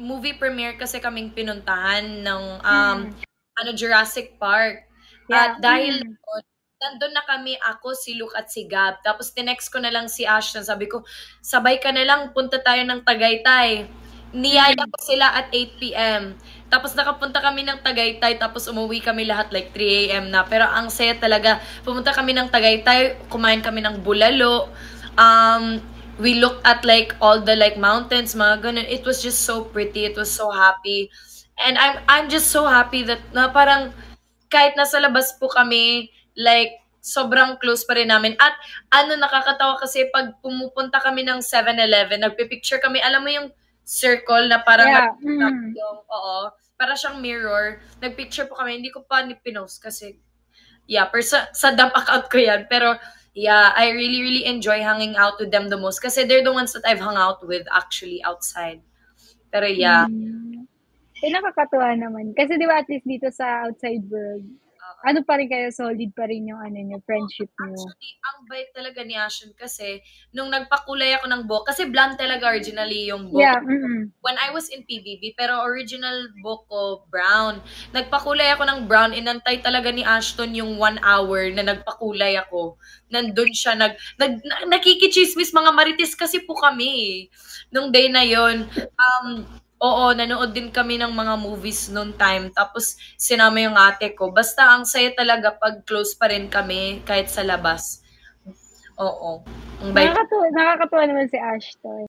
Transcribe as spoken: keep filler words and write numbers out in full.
movie premiere kasi kaming pinuntahan ng um, mm. ano Jurassic Park. Yeah. At dahil mm. doon, nandun na kami, ako, si Luke at si Gab. Tapos tinext ko na lang si Ashton. Sabi ko, sabay ka na lang, punta tayo ng Tagaytay. Niyaya ko sila at eight p m Tapos nakapunta kami ng Tagaytay, tapos umuwi kami lahat like three a m na. Pero ang saya talaga, pumunta kami ng Tagaytay, kumain kami ng bulalo. Um, we looked at like all the like mountains, mga ganun. It was just so pretty. It was so happy. And I'm I'm just so happy that na parang kahit nasa labas po kami, like sobrang close pa rin namin. At ano, nakakatawa kasi pag pumupunta kami ng seven eleven, nagpipicture kami, alam mo yung circle na parang yeah. mm. yung, oo, para siyang mirror. Nagpicture po kami, hindi ko pa ni pinost kasi, yeah, per sa, sa dump account ko yan. Pero, yeah, I really, really enjoy hanging out with them the most kasi they're the ones that I've hung out with actually outside. Pero, yeah. Mm. Eh, nakakatuwa naman. Kasi di ba at least dito sa outside world, uh, ano pa rin kayo, solid pa rin yung ano nyo, friendship nyo. Actually, ang bait talaga ni Ashton kasi nung nagpakulay ako ng buhok, kasi blonde talaga originally yung buhok. Yeah, mm-mm. When I was in P B B, pero original buhok ko, brown. Nagpakulay ako ng brown, inantay talaga ni Ashton yung one hour na nagpakulay ako. Nandun siya, nag, nag, nakikichismis, mga marites kasi po kami. Nung day na yon um, oo, nanood din kami ng mga movies noon time. Tapos, sinama yung ate ko. Basta, ang saya talaga pag close pa rin kami kahit sa labas. Oo. Nakakatuwa, nakakatuwa naman si Ashton.